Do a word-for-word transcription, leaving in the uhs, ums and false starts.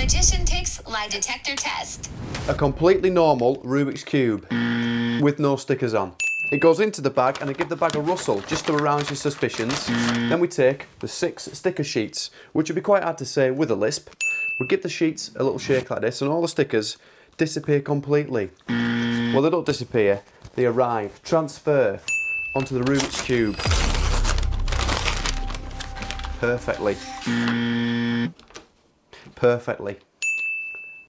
magician takes lie detector test. A completely normal Rubik's Cube with no stickers on. It goes into the bag and I give the bag a rustle just to arouse your suspicions. Then we take the six sticker sheets, which would be quite hard to say with a lisp. We give the sheets a little shake like this and all the stickers disappear completely. Well, they don't disappear, they arrive, transfer onto the Rubik's Cube. Perfectly. Perfectly.